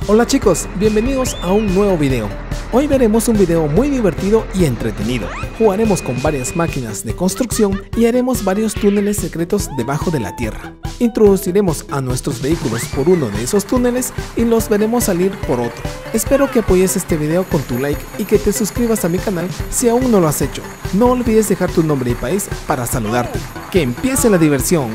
Hola chicos, bienvenidos a un nuevo video. Hoy veremos un video muy divertido y entretenido. Jugaremos con varias máquinas de construcción y haremos varios túneles secretos debajo de la tierra. Introduciremos a nuestros vehículos por uno de esos túneles y los veremos salir por otro. Espero que apoyes este video con tu like y que te suscribas a mi canal si aún no lo has hecho. No olvides dejar tu nombre y país para saludarte. ¡Que empiece la diversión!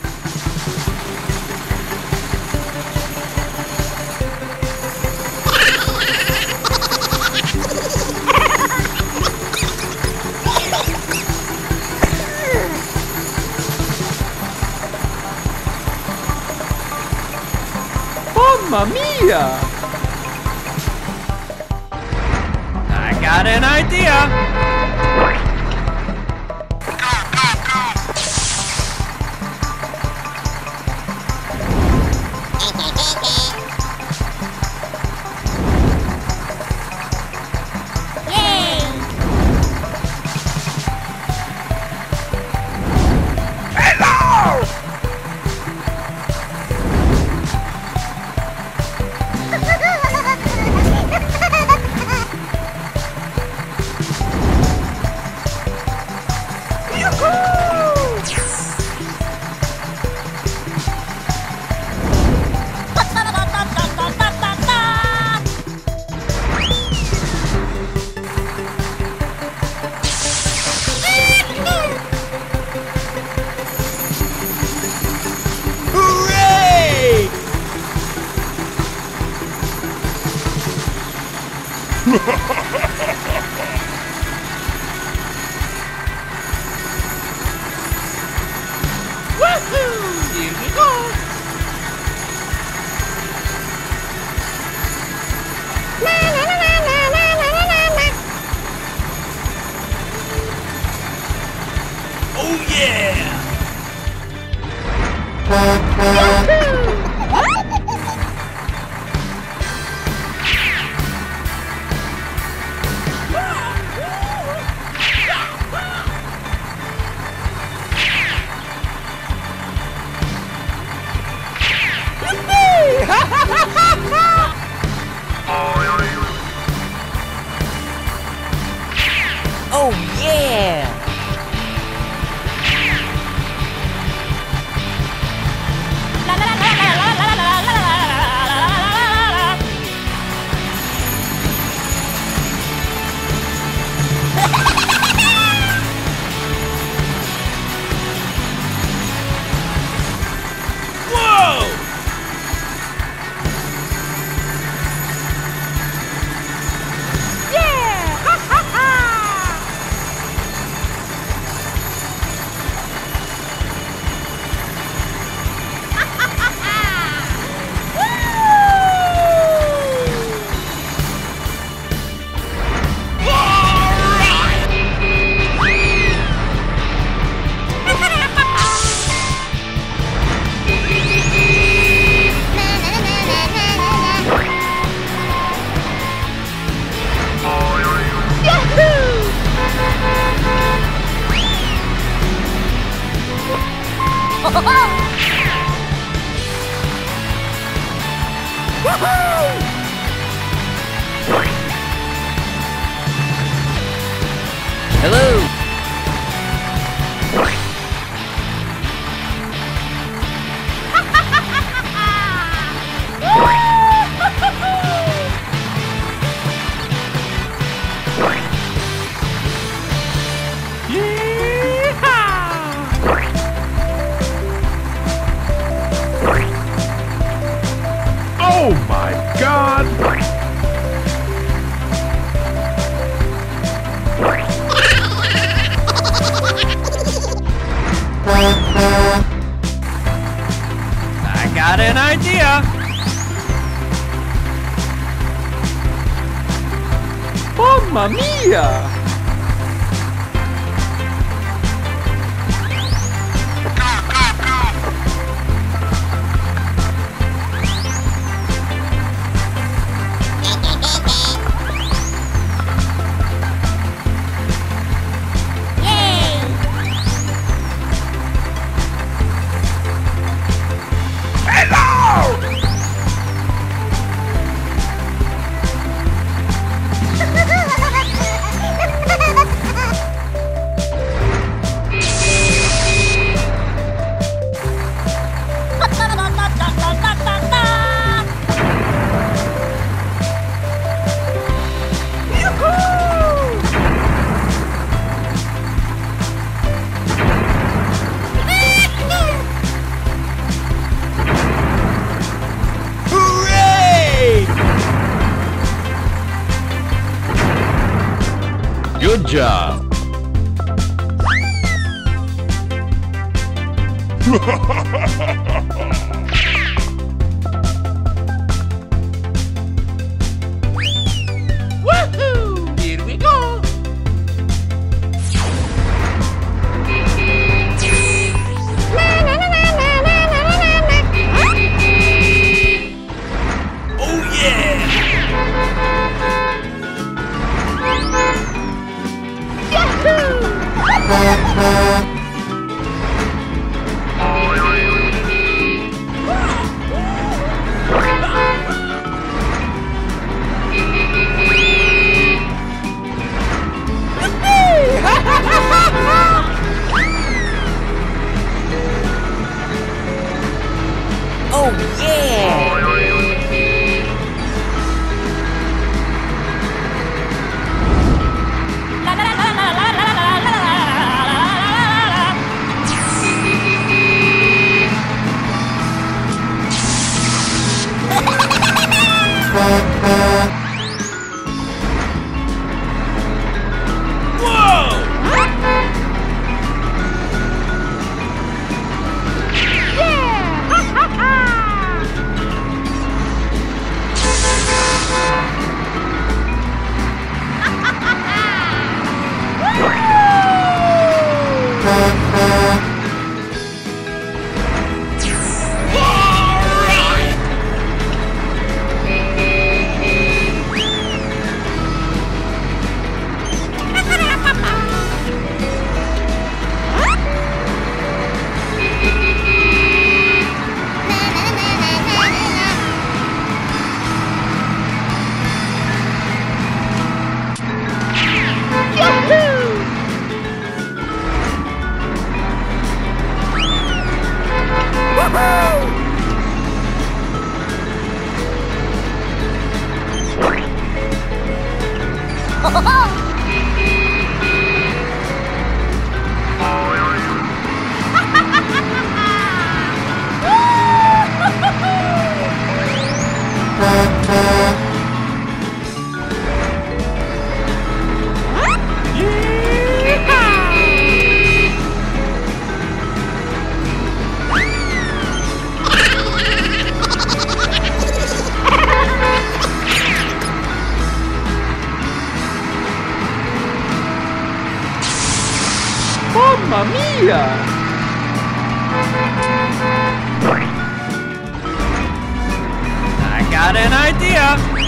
Mamma mia! I got an idea! Here we go! Oh yeah! Oh yeah! Hello! Oh my God! I got an idea! Mamma mia! job! Woohoo! Here we go! Oh yeah! Oh yeah! Mamma mia! I got an idea!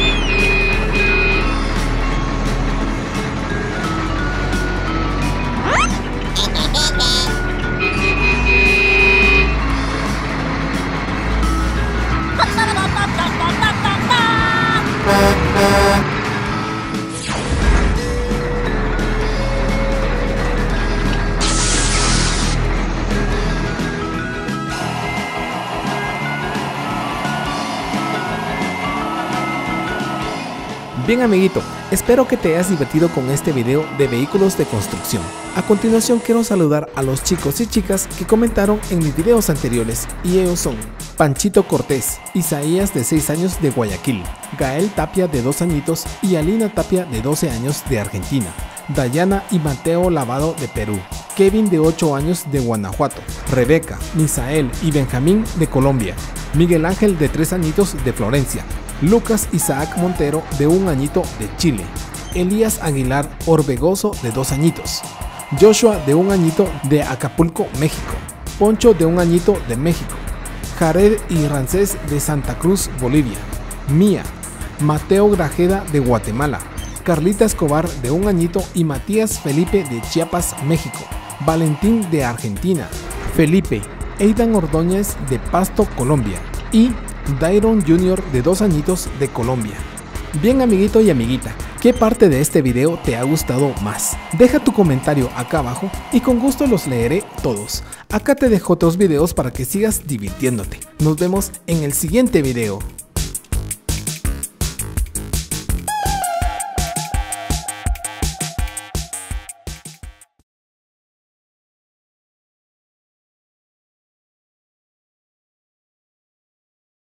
Bien amiguito, espero que te hayas divertido con este video de vehículos de construcción. A continuación quiero saludar a los chicos y chicas que comentaron en mis videos anteriores y ellos son Panchito Cortés, Isaías de 6 años de Guayaquil, Gael Tapia de 2 añitos y Alina Tapia de 12 años de Argentina, Dayana y Mateo Lavado de Perú, Kevin de 8 años de Guanajuato, Rebeca, Misael y Benjamín de Colombia, Miguel Ángel de 3 añitos de Florencia, Lucas Isaac Montero de 1 añito de Chile, Elías Aguilar Orbegoso de 2 añitos, Joshua de 1 añito de Acapulco, México, Poncho de 1 añito de México, Jared y Rancés de Santa Cruz, Bolivia, Mía, Mateo Grajeda de Guatemala, Carlita Escobar de 1 añito y Matías Felipe de Chiapas, México, Valentín de Argentina, Felipe, Aidan Ordóñez de Pasto, Colombia y Dairon Jr. de 2 añitos de Colombia. Bien amiguito y amiguita, ¿qué parte de este video te ha gustado más? Deja tu comentario acá abajo y con gusto los leeré todos. Acá te dejo otros videos para que sigas divirtiéndote. Nos vemos en el siguiente video.